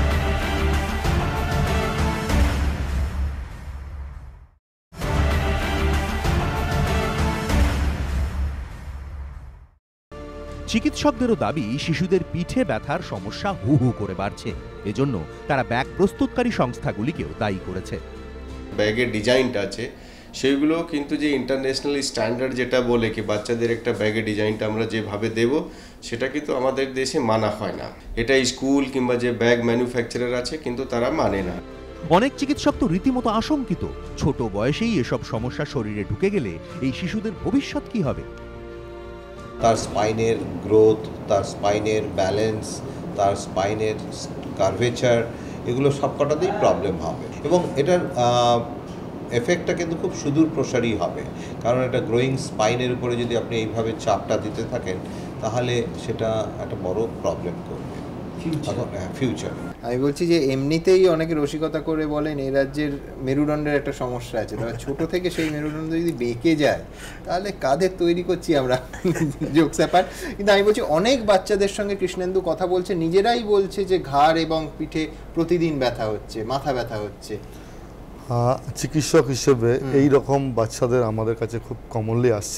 চিকিৎসকদেরও দাবি শিশুদের পিঠে ব্যথার সমস্যা হু হু করে বাড়ছে। এজন্য তারা ব্যাগ প্রস্তুতকারী সংস্থাগুলিকেও দায়ী করেছে। ব্যাগের ডিজাইনটা আছে সেগুলো কিন্তু যে ইন্টারন্যাশনাল স্ট্যান্ডার্ড যেটা বলে কি বাচ্চাদের একটা ব্যাগের ডিজাইনটা আমরা যেভাবে দেব সেটা কিন্তু আমাদের দেশে মানা হয় না। এটা স্কুল কিংবা যে ব্যাগ ম্যানুফ্যাকচারার আছে কিন্তু তারা মানে না। অনেক চিকিৎসক তো রীতিমতো আশঙ্কিত, ছোট বয়সেই এসব সমস্যা শরীরে ঢুকে গেলে এই শিশুদের ভবিষ্যৎ কি হবে। তার স্পাইনের গ্রোথ, তার স্পাইনের ব্যালেন্স, তার স্পাইনের কার্ভেচার, এগুলো সবকটাতেই প্রবলেম হবে এবং এটার এফেক্টটা কিন্তু খুব সুদূর প্রসারী হবে। কারণ একটা গ্রোয়িং স্পাইনের উপরে যদি আপনি এইভাবে চাপটা দিতে থাকেন তাহলে সেটা একটা বড় প্রবলেম করবে ফিউচার। আমি বলছি যে এমনিতেই অনেকে রসিকতা করে বলেন এই রাজ্যের মেরুদণ্ডের একটা সমস্যা আছে, তবে ছোট থেকে সেই মেরুদণ্ড যদি বেঁকে যায় তাহলে কাদের তৈরি করছি আমরা, জোকস অ্যাপার্ট। কিন্তু আমি বলছি অনেক বাচ্চাদের সঙ্গে কৃষ্ণেন্দু কথা বলছে, নিজেরাই বলছে যে ঘাড় এবং পিঠে প্রতিদিন ব্যথা হচ্ছে, মাথা ব্যথা হচ্ছে। চিকিৎসক হিসেবে এই রকম বাচ্চাদের আমাদের কাছে খুব কমনলি আসছে।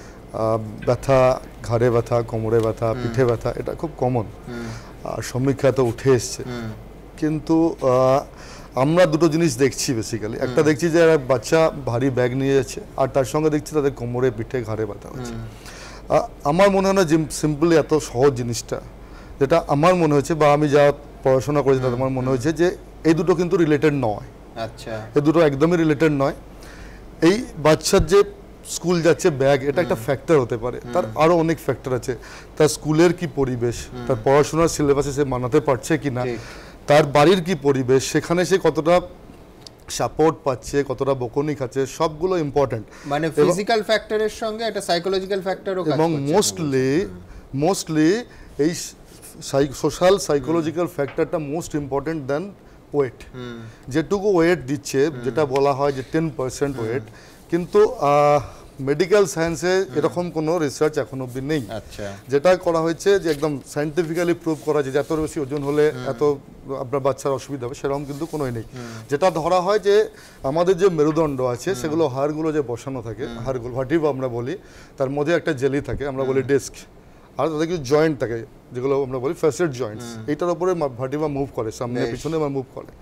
ব্যথা, ঘাড়ে ব্যথা, কোমরে ব্যথা, পিঠে ব্যথা, এটা খুব কমন আর সমীক্ষা তো উঠে এসছে। কিন্তু আমরা দুটো জিনিস দেখছি বেসিক্যালি, একটা দেখছি যে বাচ্চা ভারী ব্যাগ নিয়ে যাচ্ছে আর তার সঙ্গে দেখছি তাদের কোমরে, পিঠে, ঘাড়ে ব্যথা হচ্ছে। আমার মনে হয় না যে সিম্পলি এত সহজ জিনিসটা, যেটা আমার মনে হচ্ছে বা আমি যা পড়াশোনা করেছি তাতে আমার মনে হয়েছে যে এই দুটো কিন্তু রিলেটেড নয়। আচ্ছা, এই দুটো একদমই রিলেটেড নয়। এই বাচ্চার যে স্কুল যাচ্ছে ব্যাগ, এটা একটা ফ্যাক্টর হতে পারে, তার আরো অনেক ফ্যাক্টর আছে। তার স্কুলের কি পরিবেশ, তার পড়াশোনার সিলেবাসে সে মানাতে পারছে কিনা, তার বাড়ির কি পরিবেশ, সেখানে সে কতটা সাপোর্ট পাচ্ছে, কতটা বকুনি খাচ্ছে, সবগুলো ইম্পর্টেন্ট। মানে ফিজিক্যাল ফ্যাক্টরের সঙ্গে একটা সাইকোলজিক্যাল ফ্যাক্টরও কাজ করছে। এবং মোস্টলি মোস্টলি এই সোশ্যাল সাইকোলজিক্যাল ফ্যাক্টরটা মোস্ট ইম্পর্টেন্ট দেন ওয়েট। যেটুকু ওয়েট দিচ্ছে, যেটা বলা হয় যে টেন পার্সেন্ট ওয়েট, কিন্তু মেডিকেল সায়েন্সে এরকম কোনো রিসার্চ এখন অবধি নেই। আচ্ছা, যেটা করা হয়েছে যে একদম সায়েন্টিফিক্যালি প্রুভ করা যায় যে এত বেশি ওজন হলে এত আপনার বাচ্চার অসুবিধা হবে, সেরকম কিন্তু কোনোই নেই। যেটা ধরা হয় যে আমাদের যে মেরুদণ্ড আছে সেগুলো হাড়গুলো যে বসানো থাকে, হাড়গুলো ভার্টিব্রা আমরা বলি, তার মধ্যে একটা জেলি থাকে, আমরা বলি ডিস্ক, আর তাদের কিছু জয়েন্ট থাকে যেগুলো আমরা বলি ফ্যাসেট জয়েন্টস। এইটার উপরে ভার্টিব্রা মুভ করে, সামনে পিছনে মুভ করে।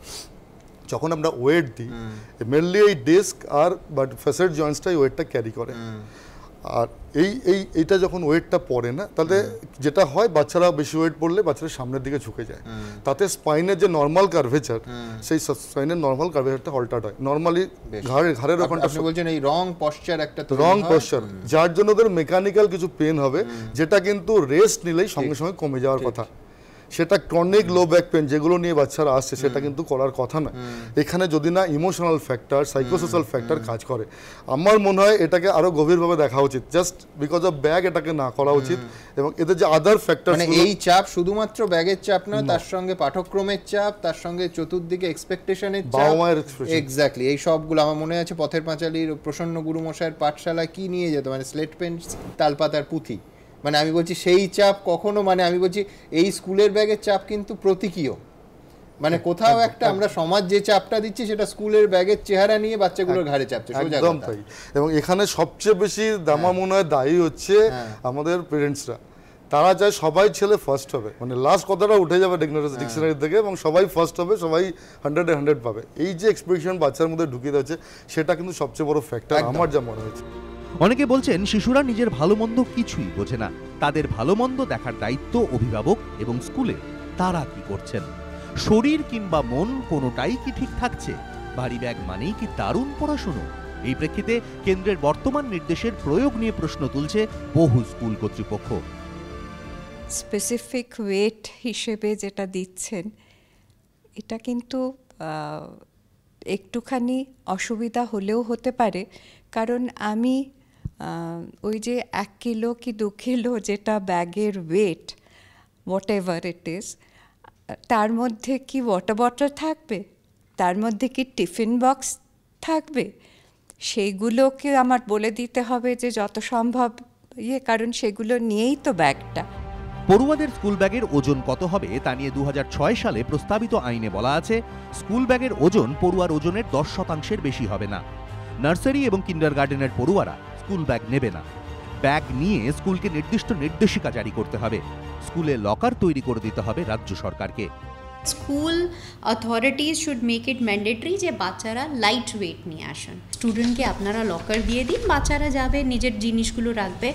যখন আমরা ওয়েট দিই মেনলি এই ডিস্ক আর বাট ফ্যাসেট জয়েন্টসটাই ওয়েটটা ক্যারি করে। আর এই এই এইটা যখন ওয়েটটা পড়ে না, তাহলে যেটা হয় বাচ্চারা বেশি ওয়েট পড়লে বাচ্চারা সামনের দিকে ঝুঁকে যায়, তাতে স্পাইনের যে নর্মাল কার্ভেচার, সেই স্পাইনের নর্মাল কার্ভেচারটা হল্টার হয়। নর্মালি ঘাড়ের ঘাড়ের ওখানটা আপনি বলছেন এই রং পশ্চার একটা রং পশ্চার, যার জন্য ওদের মেকানিক্যাল কিছু পেন হবে, যেটা কিন্তু রেস্ট নিলেই সঙ্গে সঙ্গে কমে যাওয়ার কথা। সেটা ক্রনিক লো ব্যাক পেন যেগুলো নিয়ে বাচ্চারা আসছে সেটা কিন্তু করার কথা নয়। এখানে যদি না ইমোশনাল ফ্যাক্টর, সাইকোসোশ্যাল ফ্যাক্টর কাজ করে, আমার মনে হয় এটাকে আরো গভীরভাবে দেখা উচিত। জাস্ট বিকজ অফ ব্যাগ এটাকে না করা উচিত। এবং এদের যে আদার ফ্যাক্টর, মানে এই চাপ শুধুমাত্র ব্যাগের চাপ নয়, তার সঙ্গে পাঠ্যক্রমের চাপ, তার সঙ্গে চতুর্দিকে এক্সপেকটেশনের চাপ, এক্স্যাক্টলি এই সবগুলো। আমার মনে আছে পথের পাঁচালীর প্রসন্ন গুরুমশাইয়ের পাঠশালায় কি নিয়ে যেত, মানে স্লেট পেন, তালপাতার পুঁথি। মানে আমি বলছি সেই চাপ কখনো, মানে আমি বলছি এই স্কুলের ব্যাগের চাপ কিন্তু প্রতীকীয়, মানে কোথাও একটা আমরা সমাজ যে চাপটা দিচ্ছি সেটা স্কুলের ব্যাগের চেহারা নিয়ে বাচ্চাগুলোর ঘাড়ে চাপছে। একদম তাই। এবং এখানে সবচেয়ে বেশি দামা মনে হয় দায়ী হচ্ছে আমাদের পেরেন্টসরা। তারা চায় সবাই ছেলে ফার্স্ট হবে, মানে লাস্ট কথাটা উঠে যাবে ডিকশনারি থেকে, এবং সবাই ফার্স্ট হবে, সবাই হান্ড্রেডে হান্ড্রেড পাবে। এই যে এক্সপেকটেশন বাচ্চার মধ্যে ঢুকিয়ে দিচ্ছে, সেটা কিন্তু সবচেয়ে বড় ফ্যাক্টর আমার যা মনে হয়েছে। অনেকে বলছেন শিশুরা নিজের ভালো মন্দ কিছুই বোঝে না, তাদের ভালো মন্দ দেখার দায়িত্ব অভিভাবক এবং স্কুলে। তারা কি করছেন? শরীর কিংবা মন কোনোটাই কি ঠিক থাকছে? ভারী ব্যাগ মানেই কি দারুণ পড়াশুনো? এই প্রেক্ষিতে কেন্দ্রের বর্তমান নির্দেশের প্রয়োগ নিয়ে প্রশ্ন তুলছে বহু স্কুল কর্তৃপক্ষ। স্পেসিফিক ওয়েট হিসেবে যেটা দিচ্ছেন, এটা কিন্তু একটুখানি অসুবিধা হলেও হতে পারে। কারণ আমি ওই যে এক কিলো কি দু কিলো যেটা ব্যাগের weight, whatever it is, তার মধ্যে কি ওয়াটার বটল থাকবে? তার মধ্যে কি টিফিন বক্স থাকবে, সেইগুলোকে আমার বলে দিতে হবে যে যত সম্ভব ইয়ে, কারণ সেগুলো নিয়েই তো ব্যাগটা। পড়ুয়াদের স্কুল ব্যাগের ওজন কত হবে তা নিয়ে দু হাজার ছয় সালে প্রস্তাবিত আইনে বলা আছে, স্কুল ব্যাগের ওজন পড়ুয়ার ওজনের দশ শতাংশের বেশি হবে না। নার্সারি এবং কিন্ডারগার্টেনের পড়ুয়ারা স্কুল ব্যাগ নেবে না। ব্যাগ নিয়ে স্কুলকে নির্দিষ্ট নির্দেশিকা জারি করতে হবে। স্কুলে লকার তৈরি করে দিতে হবে রাজ্য সরকারকে। School authorities should make it mandatory যে বাচ্চারা লাইট ওয়েট নিয়ে আসুন। স্টুডেন্টকে আপনারা লকার দিয়ে দিন, বাচ্চারা যাবে নিজের জিনিসগুলো রাখবে।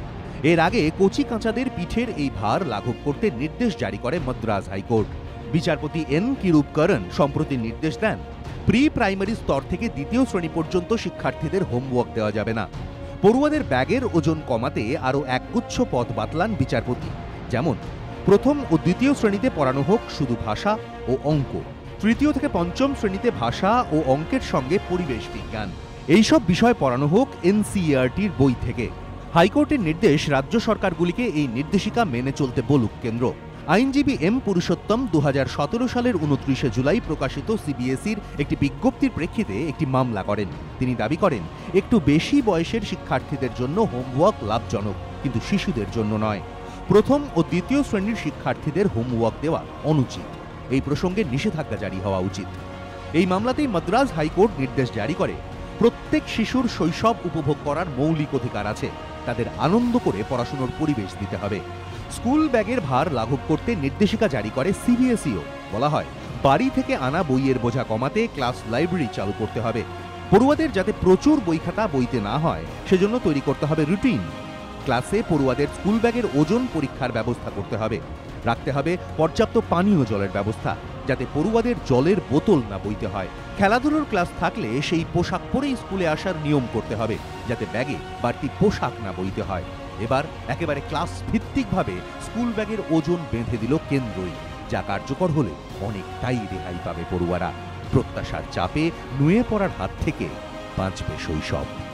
এর আগে কচি কাঁচাদের পিঠের এই ভার লাঘব করতে নির্দেশ জারি করে মাদ্রাজ হাইকোর্ট। বিচারপতি এন কিরুপকরণ সম্প্রতি নির্দেশ দেন, প্রি প্রাইমারি স্তর থেকে দ্বিতীয় শ্রেণী পর্যন্ত শিক্ষার্থীদের হোমওয়ার্ক দেওয়া যাবে না। পড়ুয়াদের ব্যাগের ওজন কমাতে আরও একগুচ্ছ পথ বাতলান বিচারপতি, যেমন প্রথম ও দ্বিতীয় শ্রেণীতে পড়ানো হোক শুধু ভাষা ও অঙ্ক, তৃতীয় থেকে পঞ্চম শ্রেণীতে ভাষা ও অঙ্কের সঙ্গে পরিবেশ বিজ্ঞান, এইসব বিষয় পড়ানো হোক এনসিইআরটির বই থেকে। হাইকোর্টের নির্দেশ রাজ্য সরকারগুলিকে এই নির্দেশিকা মেনে চলতে বলুক কেন্দ্র। আইনজীবী এম পুরুষোত্তম দু হাজার সতেরো সালের উনত্রিশে জুলাই প্রকাশিত সিবিএসইর একটি বিজ্ঞপ্তির প্রেক্ষিতে একটি মামলা করেন। তিনি দাবি করেন, একটু বেশি বয়সের শিক্ষার্থীদের জন্য হোমওয়ার্ক লাভজনক, কিন্তু শিশুদের জন্য নয়। প্রথম ও দ্বিতীয় শ্রেণীর শিক্ষার্থীদের হোমওয়ার্ক দেওয়া অনুচিত। এই প্রসঙ্গে নিষেধাজ্ঞা জারি হওয়া উচিত। এই মামলাতেই মাদ্রাজ হাইকোর্ট নির্দেশ জারি করে, প্রত্যেক শিশুর শৈশব উপভোগ করার মৌলিক অধিকার আছে, তাদের আনন্দ করে পড়াশোনার পরিবেশ দিতে হবে। স্কুল ব্যাগের ভার লাঘব করতে নির্দেশিকা জারি করে সিবিএসইও। বলা হয়, বাড়ি থেকে আনা বইয়ের বোঝা কমাতে ক্লাস লাইব্রেরি চালু করতে হবে। পড়ুয়াদের যাতে প্রচুর বই খাতা বইতে না হয় সেজন্য তৈরি করতে হবে রুটিন। ক্লাসে পড়ুয়াদের স্কুল ব্যাগের ওজন পরীক্ষার ব্যবস্থা করতে হবে। রাখতে হবে পর্যাপ্ত পানীয় জলের ব্যবস্থা, যাতে পড়ুয়াদের জলের বোতল না বইতে হয়। খেলাধুলোর ক্লাস থাকলে সেই পোশাক পরেই স্কুলে আসার নিয়ম করতে হবে, যাতে ব্যাগে বাড়তি পোশাক না বইতে হয়। এবার একেবারে ক্লাস ভিত্তিকভাবে স্কুল ব্যাগের ওজন বেঁধে দিল কেন্দ্রই, যা কার্যকর হলে অনেকটাই রেহাই পাবে পড়ুয়ারা। প্রত্যাশার চাপে নুয়ে পড়ার হাত থেকে বাঁচবে শৈশব।